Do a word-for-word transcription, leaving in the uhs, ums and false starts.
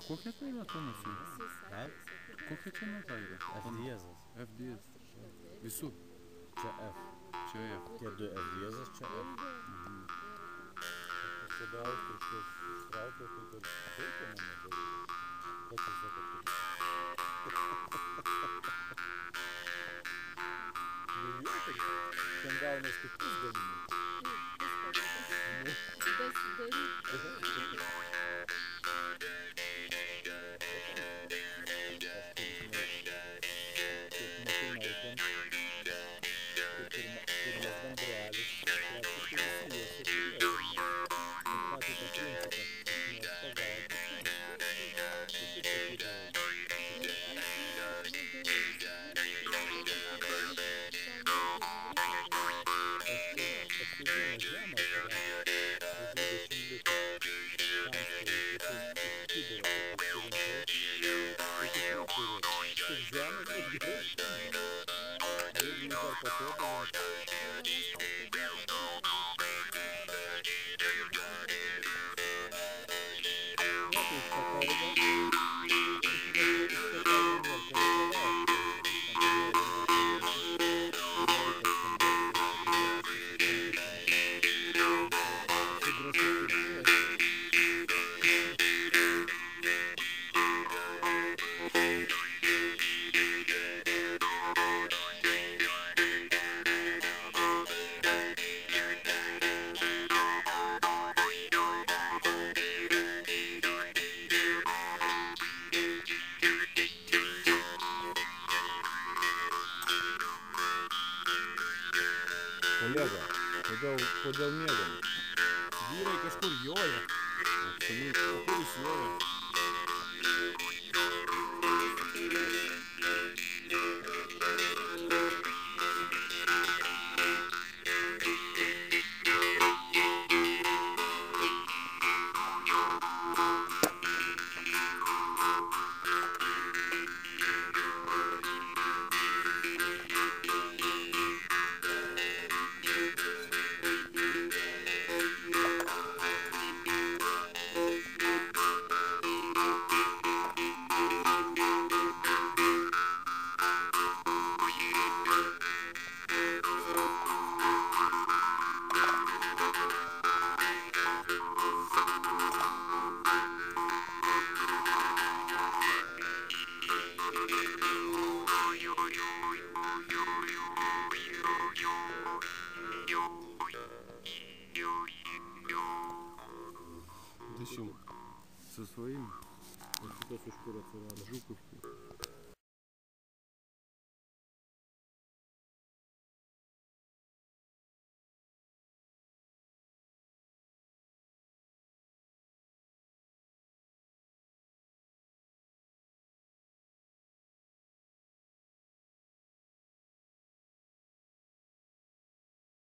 Kokia tai yra tuo metu? Kokia čia nata yra? F diezas. F diezas. Visur. Čia F. Čia F. Tie du F diezas, čia F. Mhm. Aš tada austriškus ištraukiau, tai kad reikia man nedaryti. Kas čia sako, nu juokit, ten gaunas kaip pusgaminiai. Kolega, kodėl, kodėl miegam? Vyrai kažkur joja. O kur jis joja? Дышим. Со своим? А сейчас уж kur atsirado. Žukovskiai.